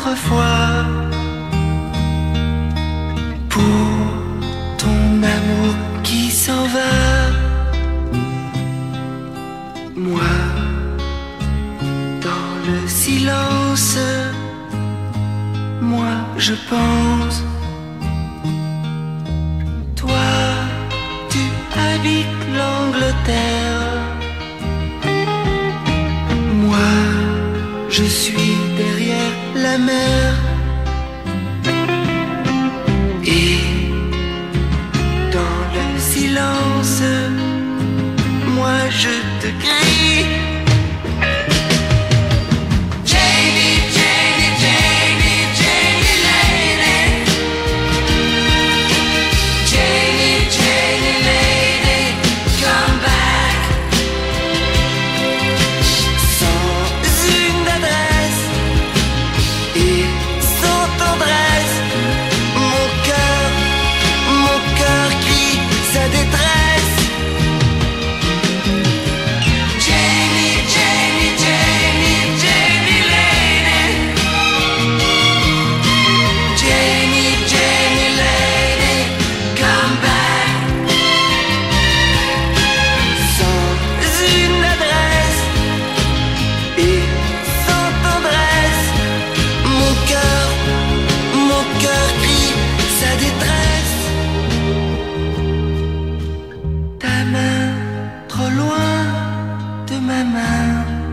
autrefois pour ton amour qui s'en va. Moi, dans le silence, moi je pense. Toi, tu habites l'Angleterre. Moi, je suis derrière la mer. Et dans le silence, moi je te crie. Janie, Janie, Janie, Janie lady. Janie, Janie lady, come back. Sans une adresse et sans tendresse, mon cœur crie sa détresse. Janie, Janie, Janie, Janie lady. Janie, Janie lady, come back. Sans une adresse et sans tendresse, mon cœur crie sa détresse. Ta main trop loin de ma main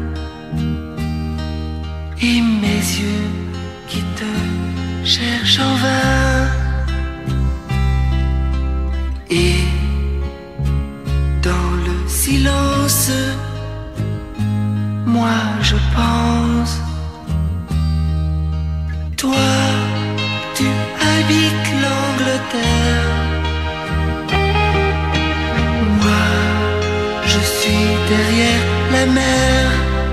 et mes yeux qui te cherchent en vain. Et dans le silence, moi je pense. Toi, tu habites l'Angleterre. Moi, je suis derrière la mer.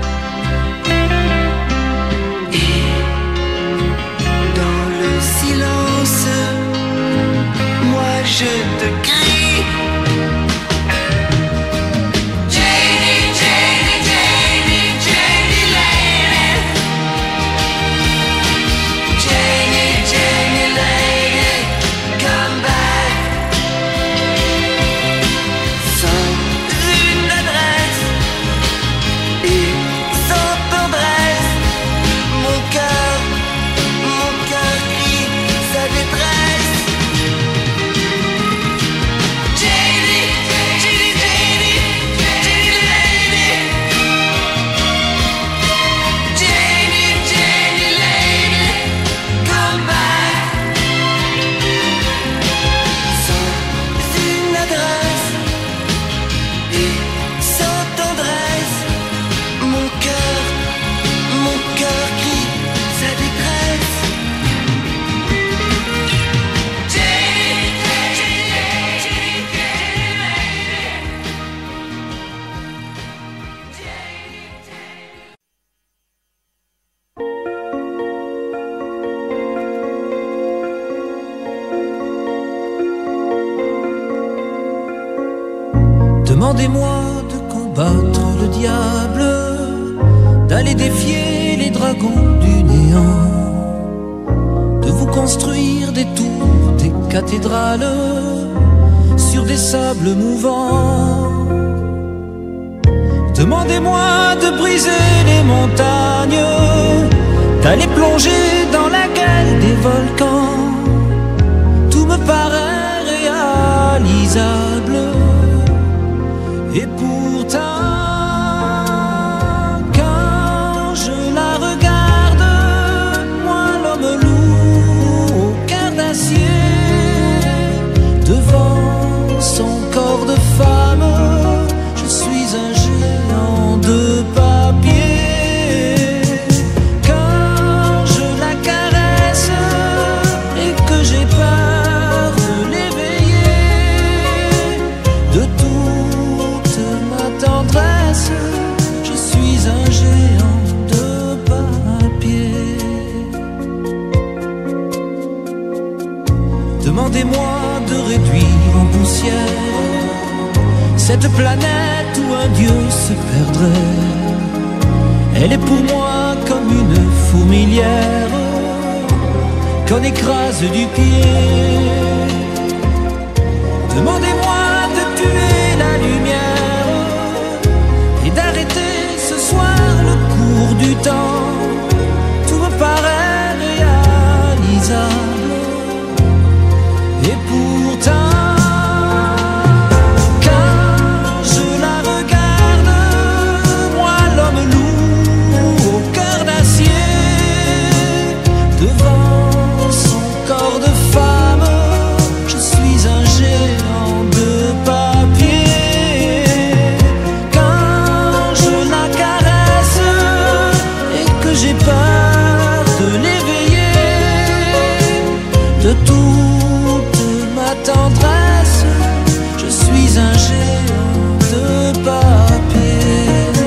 Et dans le silence, moi je te crie. Janie, Janie, Janie, Janie lady. Janie, Janie lady, come back. Sans une adresse et sans tendresse, mon cœur crie sa détresse. Janie, Janie, Janie, Janie lady. Janie, Janie lady, come back. Sans une adresse et sans tendresse, mon cœur crie sa détresse. Janie, Janie, Janie, Janie lady. Demandez-moi de combattre le diable, d'aller défier les dragons du néant, de vous construire des tours, des cathédrales sur des sables mouvants. Demandez-moi de briser les montagnes, d'aller plonger dans la gueule des volcans. Tout me paraît réalisable. Et pourtant, quand je la regarde, moi l'homme lourd au cœur d'acier, devant son corps de femme, je suis un géant de papier. Quand je la caresse et que j'ai peur de l'éveiller, de toute ma tendresse, je suis un géant de papier. Demandez-moi de réduire en poussière cette planète où un dieu se perdrait. Elle est pour moi comme une fourmilière qu'on écrase du pied. Demandez-moi de tuer la lumière et d'arrêter ce soir le cours du temps. Tout me paraît réalisable et pourtant de toute ma tendresse, je suis un géant de papier.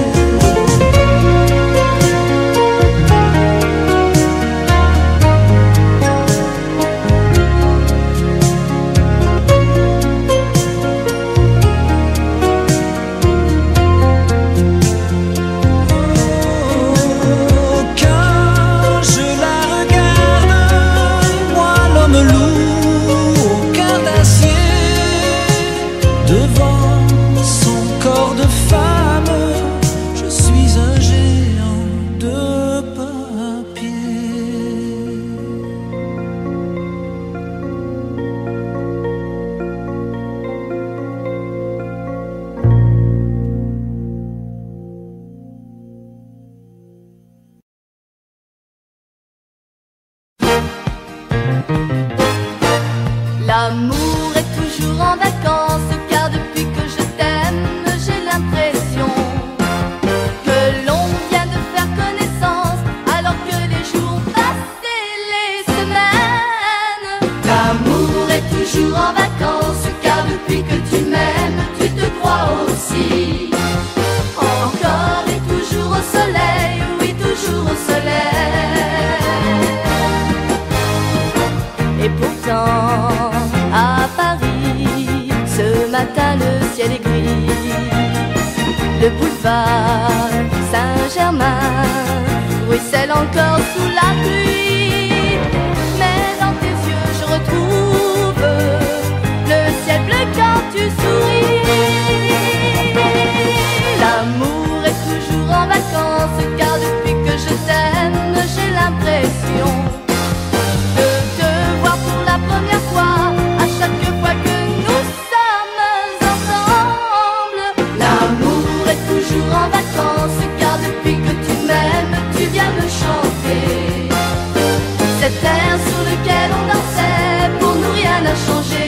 L'amour est toujours en vacances, car depuis que je t'aime, j'ai l'impression que l'on vient de faire connaissance, alors que les jours passent et les semaines. L'amour est toujours en vacances, car depuis que tu m'aimes, tu te crois aussi encore et toujours au soleil, oui, toujours au soleil. Et pourtant, à Paris, ce matin le ciel est gris. Le boulevard Saint-Germain ruisselle encore sous la pluie. Mais dans tes yeux je retrouve le ciel bleu quand tu souris. L'amour est toujours en vacances, car depuis que je t'aime, j'ai l'impression à chaque fois que nous sommes ensemble. L'amour est toujours en vacances, car depuis que tu m'aimes, tu viens me chanter cet air sur lequel on dansait, pour nous rien n'a changé.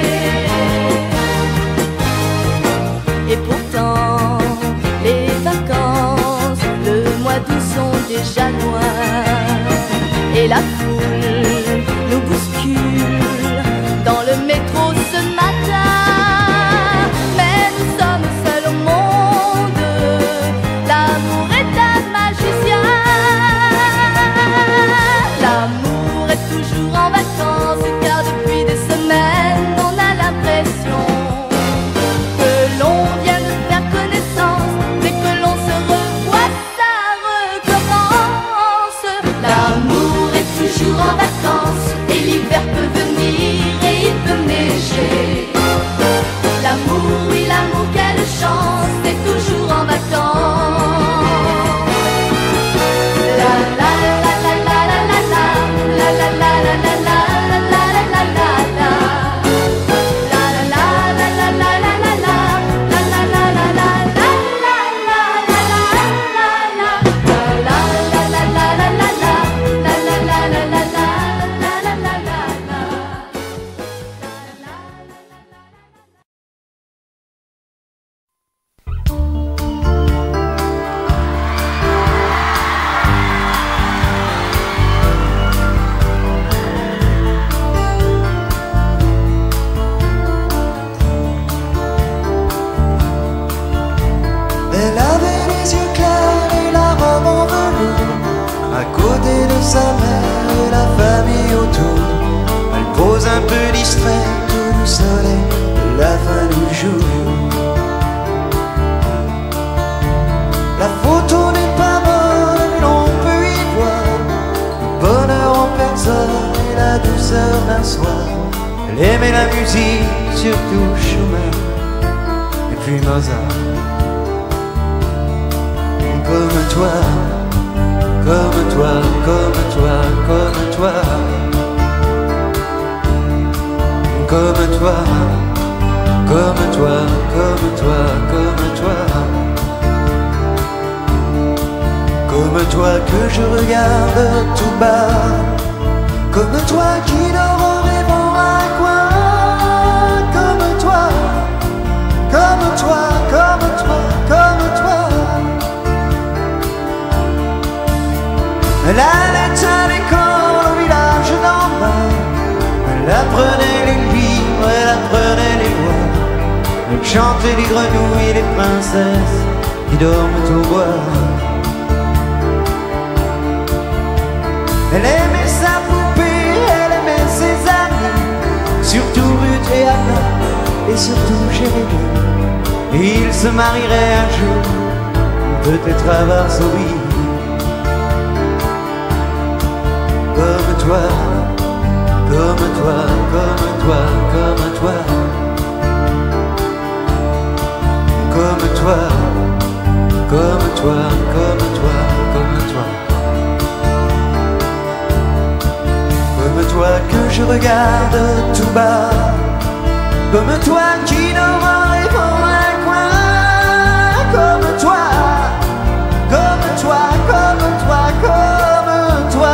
Et pourtant, les vacances, le mois d'août sont déjà loin, et la foule nous bouscule dans le métro ce matin. Mais nous sommes seuls au monde, l'amour est un magicien. L'amour est toujours en vacances, car depuis des semaines on a l'impression que l'on vient de faire connaissance. Dès que l'on se revoit, ça recommence. L'amour est toujours en vacances, et l'hiver peut venir et il peut neiger. L'amour, oui l'amour, quelle chance, c'est toujours en vacances. La la la la la la la la la la la la la la la la la la la. La la la la la la la la la la la la la la la Elle avait les yeux clairs et la robe en velours, à côté de sa mère et la famille autour. Elle pose un peu distraite au soleil de la fin du jour. La photo n'est pas bonne, mais l'on peut y voir le bonheur en personne et la aimait la musique, surtout Schumann et puis Mozart. Comme toi, comme toi, comme toi, comme toi, comme toi, comme toi, comme toi, comme toi, comme toi que je regarde tout bas, comme toi qui dort en rêvant un coin, comme toi, comme toi, comme toi, comme toi. Elle allait à l'école au village d'en bas. Elle apprenait les livres, elle apprenait les lois. Elle chantait les grenouilles et les princesses qui dorment au bois. Elle aimait sa poupée, elle aimait ses amis, surtout Ruth et Anna, et surtout Jérémie. Et ils se marieraient un jour, peut-être à Varsovie. Comme toi, comme toi, comme toi, comme toi, comme toi, comme toi, comme toi, comme toi, comme toi que je regarde tout bas, comme toi qui dort en rêvant un coin, comme toi, comme toi, comme toi, comme toi.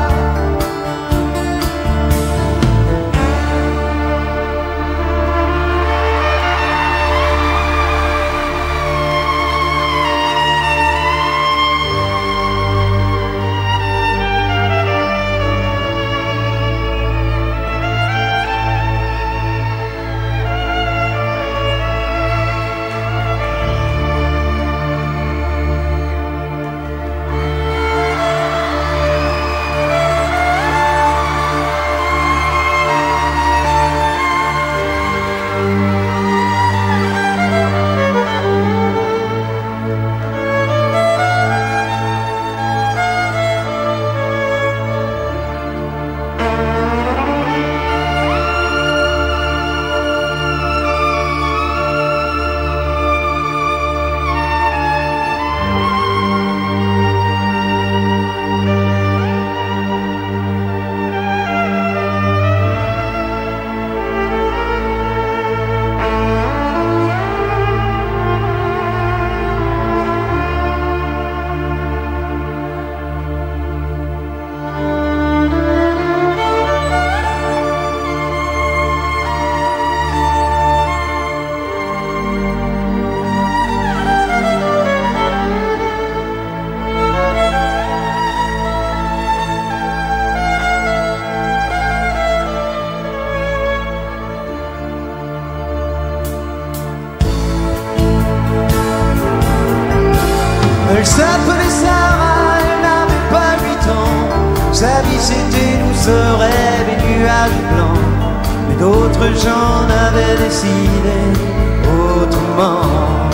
Elle s'appelait Sarah, elle n'avait pas 8 ans. Sa vie c'était douceur, rêve et nuages blancs. Mais d'autres gens avaient décidé autrement.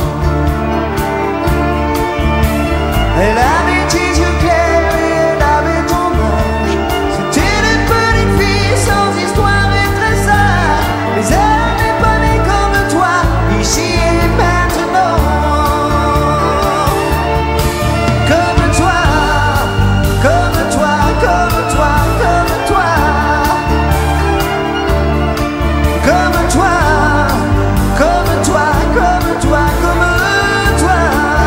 Elle avait des yeux clairs et elle avait ton âge. C'était des petites filles sans histoire et très sages. Mais elle n'est pas née comme toi, ici et maintenant. Comme toi, comme toi, comme toi, comme toi. Comme toi, comme toi, comme toi, comme toi.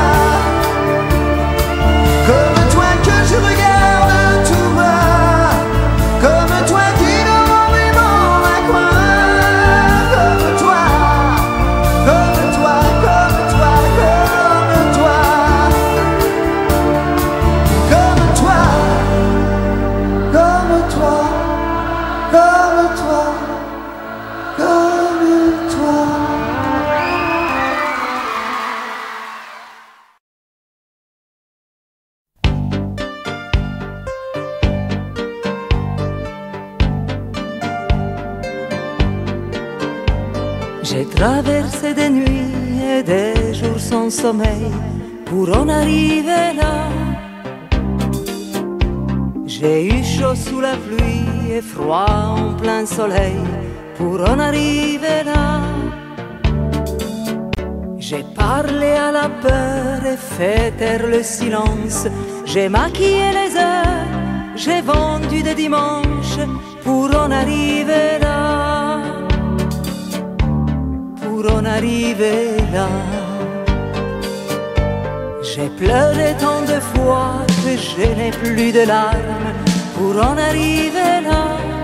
Comme toi que je regarde tout bas, comme toi qui dort en rêvant un coin. Comme toi, comme toi, comme toi, comme toi. Comme toi, comme toi, comme toi, comme toi. J'ai traversé des nuits et des jours sans sommeil pour en arriver là. J'ai eu chaud sous la pluie et froid en plein soleil pour en arriver là. J'ai parlé à la peur et fait taire le silence. J'ai maquillé les heures, j'ai vendu des dimanches pour en arriver là. Pour en arriver là. J'ai pleuré tant de fois que je n'ai plus de larmes pour en arriver là.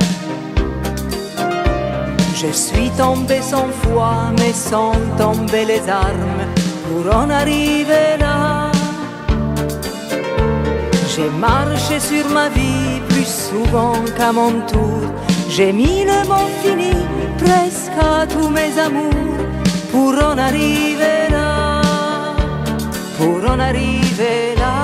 Je suis tombé 100 fois mais sans tomber les armes pour en arriver là. J'ai marché sur ma vie plus souvent qu'à mon tour. J'ai mis le mot fini presque à tous mes amours pour en arriver là. Pour en arriver là.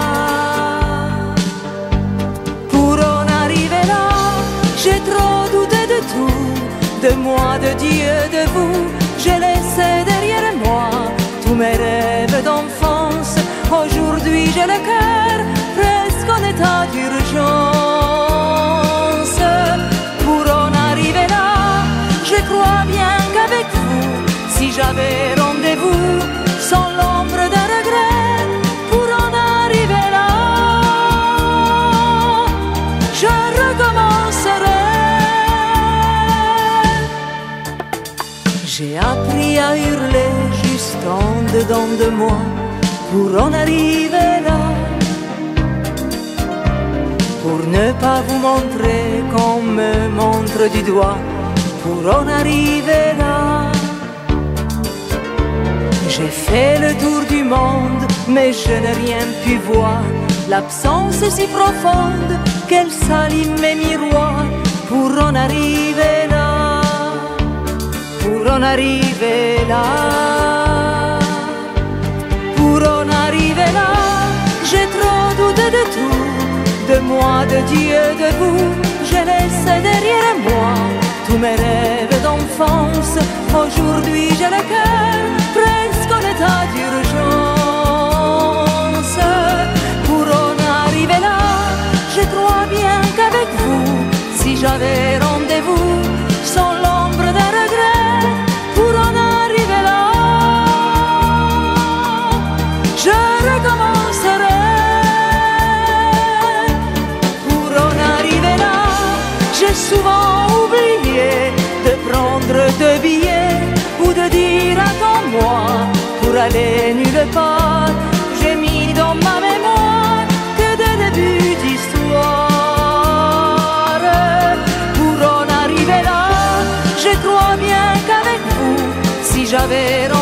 Pour en arriver là. J'ai trop douté de tout, de moi, de Dieu, de vous. J'ai laissé derrière moi tous mes rêves d'enfance. Aujourd'hui j'ai le cœur presque en état d'urgence. Pour en arriver là, je crois bien qu'avec vous, si j'avais rendez-vous, sans l'ombre d'un regret, pour en arriver là, je recommencerai. J'ai appris à hurler juste en dedans de moi pour en arriver là. Pour ne pas vous montrer qu'on me montre du doigt, pour en arriver là. J'ai fait le tour du monde, mais je n'ai rien pu voir. L'absence est si profonde qu'elle salit mes miroirs. Pour en arriver là, pour en arriver là. Pour en arriver là, j'ai trop douté de tout, de moi, de Dieu, de vous. J'ai laissé derrière moi tous mes rêves d'enfance. Aujourd'hui j'ai le cœur presque en état d'urgence. Pour en arriver là, je crois bien qu'avec vous, si j'avais rendez-vous, sans l'ombre d'un regret, pour en arriver là, je recommencerai. Pour en arriver là, j'ai souvent oublié de prendre deux billets ou de dire attends-moi pour aller nulle part. J'ai mis dans ma mémoire que des débuts d'histoire. Pour en arriver là, je crois bien qu'avec vous, si j'avais